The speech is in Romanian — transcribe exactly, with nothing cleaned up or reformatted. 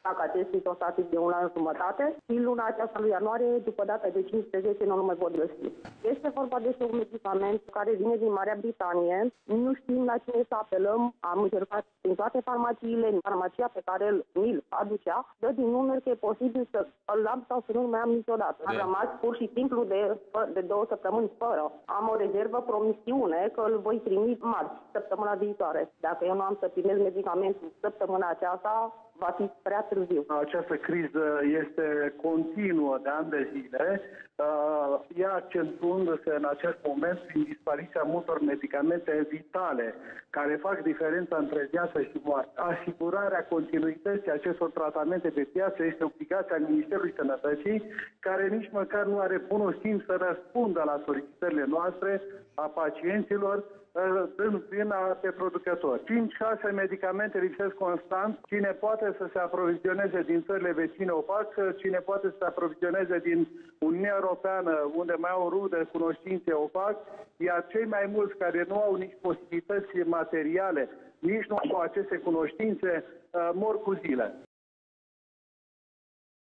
dacă acest isostatic de un an jumătate, și luna aceasta lui ianuarie, după data de cincisprezece, nu mai pot găsi. Este vorba despre un medicament care vine din Marea Britanie. Nu știm la cine să apelăm. Am încercat în toate farmaciile, în farmacia pe care îl aducea, dă din număr că e posibil să îl am sau să nu mai am niciodată. Am rămas pur și simplu de, de două săptămâni fără. Am o rezervă promisiune că îl voi primi marți, săptămâna viitoare. Dacă eu nu am să primesc medicamentul săptămâna aceasta, va fi prea târziu. Această criză este continuă de ani de zile, ea accentuându-se în acest moment prin dispariția multor medicamente vitale care fac diferența între viață și moarte. Asigurarea continuității acestor tratamente pe piață este obligația Ministerului Sănătății, care nici măcar nu are bunul simț să răspundă la solicitările noastre a pacienților, dând vina pe producători. cinci șase medicamente lipsesc constant. Cine poate să se aprovizioneze din țările vecine o fac, cine poate să se aprovizioneze din Uniunea Europeană, unde mai au rude, cunoștințe, o fac, iar cei mai mulți care nu au nici posibilități materiale, nici nu au aceste cunoștințe, mor cu zile.